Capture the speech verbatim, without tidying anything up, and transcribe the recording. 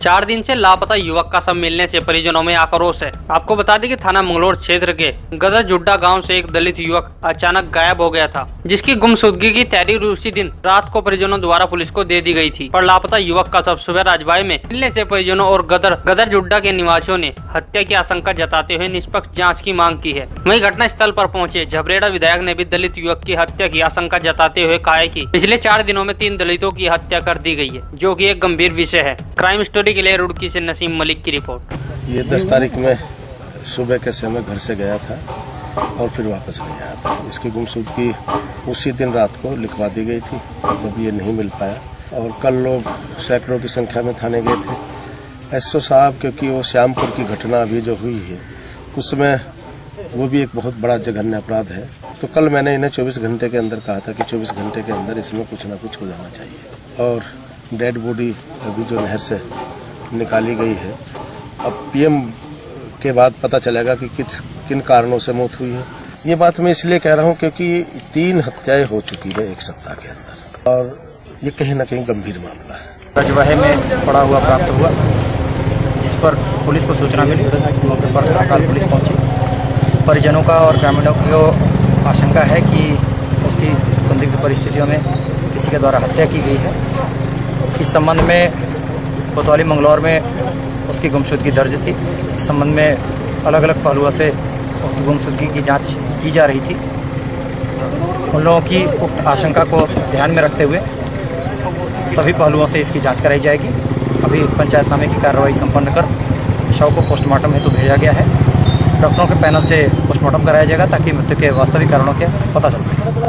चार दिन से लापता युवक का शव मिलने से परिजनों में आक्रोश है। आपको बता दें कि थाना मंगलौर क्षेत्र के गदर जुड्डा गांव से एक दलित युवक अचानक गायब हो गया था, जिसकी गुमशुदगी की तहरीर उसी दिन रात को परिजनों द्वारा पुलिस को दे दी गई थी। पर लापता युवक का शव सुबह राजबाई में मिलने से परिजनों और गदर गदर जुड्डा के निवासियों ने हत्या की आशंका जताते हुए निष्पक्ष जाँच की मांग की है। वहीं घटना स्थल पर पहुंचे झबरेड़ा विधायक ने भी दलित युवक की हत्या की आशंका जताते हुए कहा है कि पिछले चार दिनों में तीन दलितों की हत्या कर दी गई है, जो कि एक गंभीर विषय है। क्राइम स्टोरी के लिए रुड़की से नसीम मलिक की रिपोर्ट। ये दस तारीख में सुबह के समय घर से गया था और फिर वापस नहीं आया था। इसकी गुमशुदगी उसी दिन रात को लिखवा दी गई थी, जब ये नहीं मिल पाया। और कल लोग सैकड़ों की संख्या में थाने गए थे। एसओ साहब, क्योंकि वो श्यामपुर की घटना अभी जो हुई है उसमें वो भी एक बहुत बड़ा जघन्य अपराध है, तो कल मैंने इन्हें चौबीस घंटे के अंदर कहा था कि चौबीस घंटे के अंदर इसमें कुछ न कुछ हो जाना चाहिए। और डेड बॉडी अभी जो नहर से निकाली गई है, अब पीएम के बाद पता चलेगा कि किस किन कारणों से मौत हुई है। ये बात मैं इसलिए कह रहा हूँ क्योंकि तीन हत्याएं हो चुकी है एक सप्ताह के अंदर, और ये कहीं न कहीं गंभीर मामला है। रजवाहे में पड़ा हुआ प्राप्त हुआ, जिस पर पुलिस को सूचना मिली। मौके पर तत्काल पुलिस पहुंची। परिजनों का और ग्रामीणों को आशंका है कि उसकी संदिग्ध परिस्थितियों में किसी के द्वारा हत्या की गई है। इस संबंध में कोतवाली मंगलौर में उसकी गुमशुदगी दर्ज थी। इस संबंध में अलग अलग पहलुओं से गुमशुदगी की जांच की जा रही थी। उन लोगों की उक्त आशंका को ध्यान में रखते हुए सभी पहलुओं से इसकी जांच कराई जाएगी। अभी पंचायतनामे की कार्रवाई संपन्न कर शव को पोस्टमार्टम हेतु भेजा गया है। डॉक्टरों के पैनल से पोस्टमार्टम कराया जाएगा ताकि मृत्यु के वास्तविक कारणों के पता चल सके।